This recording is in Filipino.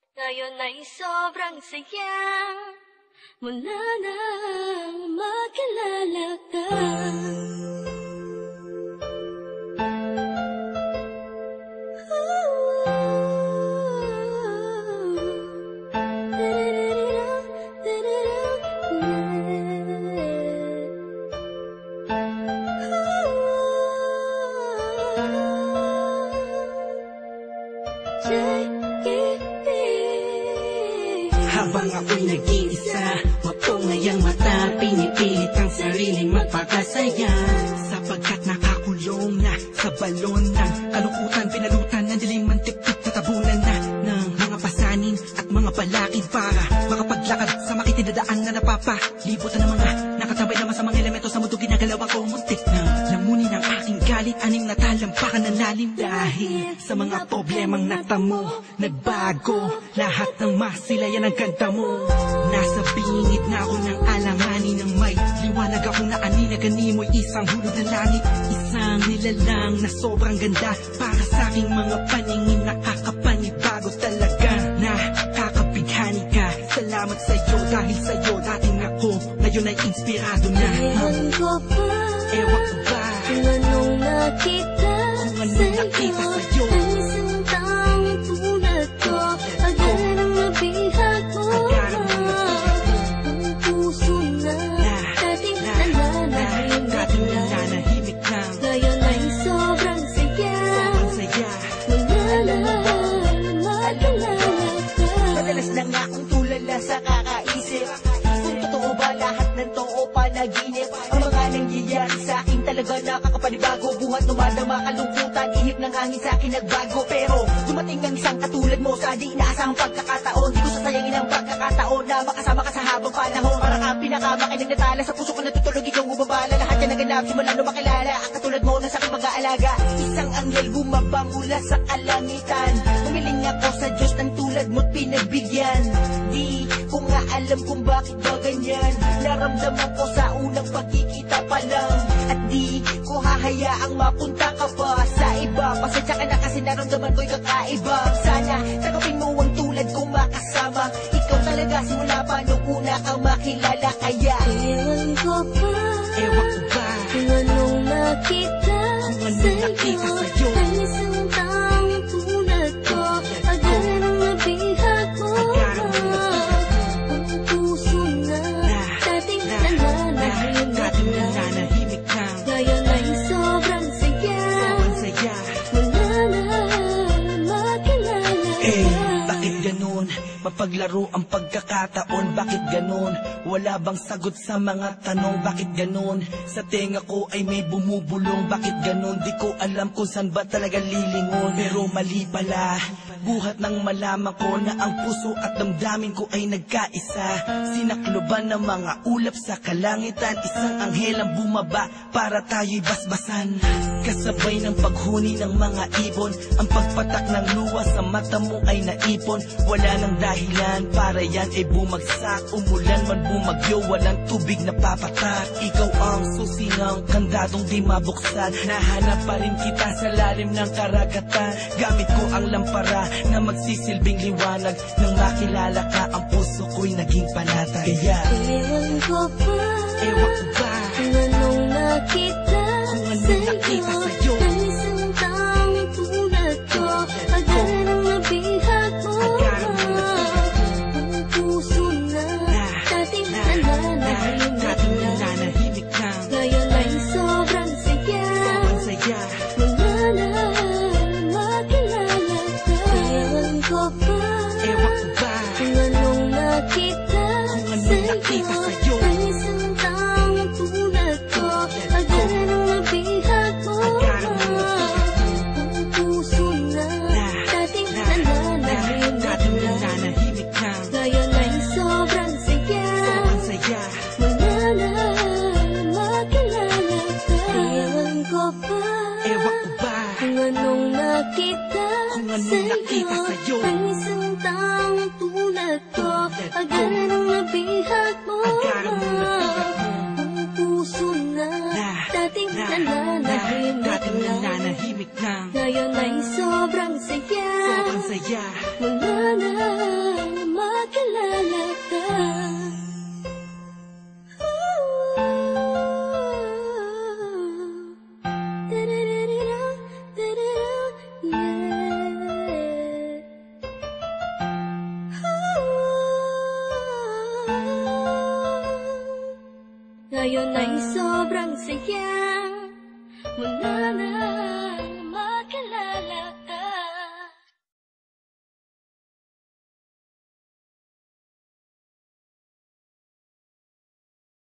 Ngayon ay sobrang saya, mula nang makilala ka. Habang ako'y nag-iisa, mapungay ang mata, pinipilit ang sariling magpakasaya. Sapagkat nakakulong na sa balon ng kalungkutan, pinalutan ng dilim, mantik-tik na tabunan na ng mga pasanin at mga balakid para makapaglakad sa makitinadaan na napapalibutan ng mga nakatambay naman sa mga elemento sa mundo. Ginagalawan ko muntik na lamunin ang aking galit, anim na talampakan ng lalim dahil sa mga problemang natamo. Nagbago lahat ng masilayan ang ganda mo. Nasa bingit na ako ng alanganin ng may liwanag ako na aninagani mo'y isang hulog na langit. Isang nilalang na sobrang ganda para sa aking mga paningin. Nakakapanibago talaga, nakakabighani ka. Salamat sa'yo dahil sa'yo dating ako, ngayon ay inspirado na. Ewan ko ba, Ewan ko ba kung anong nakita sa'yo, ang isang taong tulad ko. Agarang nabihag mo, ang puso na dating nananahimik lang. Ngayon ay sobrang saya, mula nang makilala ka. Madalas na nga akong tulala sa kakaisip kung totoo ba lahat ng to o panaginip. Ang mga nangyayari sa akin talaga nakakapanibago. Buhat dumadama kalungkutan, ihip ng hangin sa akin nagbago. Pero dumating ang isang katulad mo sa di inaasahang pagkakataon. Di ko sasayangin ang pagkakataon na makasama ka sa habang panahon. Para kang pinakamakinig na tala sa puso ko natutulog, ikaw bumabala. Lahat yan naganap simula nung makilala ang katulad mo na sa aking mag-aalaga. Isang anghel bumaba mula sa kalangitan. Humiling ako sa Diyos ng tulad mo't pinagbigyan. Di ko nga alam kung bakit ba ganyan. Naramdaman ko sa unang pagkikita pa lang. At di ko hahayaang mapunta ka pa sa iba. Pasensya ka na kasi naramdaman ko'y kakaiba. Sana tanggapin mo ang tulad kong makasama. Ikaw talaga simula pa nung una kang makilala. Kaya Ewan ko ba, Ewan ko ba kung anong nakita sa'yo, ang isang taong tulad ko. Agarang nabihag mo, ang puso na dating nananahimik lang. Ngayon ay sobrang saya, mula nang makilala ka. Bakit ganun? Mapaglaro ang pagkakataon. Bakit ganun? Wala bang sagot sa mga tanong? Bakit ganun? Sa tenga ko ay may bumubulong. Bakit ganun? Di ko alam kung saan ba talaga lilingon. Pero mali pala, buhat nang malaman ko na ang puso at damdamin ko ay nagkaisa. Sinakloban ng mga ulap sa kalangitan. Isang anghel ang bumaba para tayo'y basbasan. Kasabay ng paghuni ng mga ibon, ang pagpatak ng luha sa mata mo ay naipon. Wala nang dahilan para yan ay bumagsak. Umulan man bumagyo, walang tubig na papatak. Ikaw ang susingang kandadong di mabuksan. Nahanap pa rin kita sa lalim ng karagatan. Gamit ko ang lampara na magsisilbing liwanag. Nang makilala ka, ang puso ko'y naging panatag. Kaya Ewan ko ba, Ewan ko ba kung anong nakita sa'yo, ang isang taong tulad ko. Agarang nabihag mo, ang puso na dating nananahimik lang. Ngayon ay sobrang saya, mula nang makilala ka. Ewan ko ba, Ewan ko ba kung anong nakita sa'yo, ang isang taong tulad ko. Agarang nabihag mo, ang puso na dating nananahimik lang. Ngayon ay sobrang saya, mula nang makilala ka. Ewan ko ba, Ewan ko ba kung anong nakita sa'yo, ang isang taong tulad ko. Agarang nabihag mo, ang puso na dating nananahimik lang. lang. Ngayon ay sobrang saya, Saya mula na Ngayon ay sobrang saya. Wala na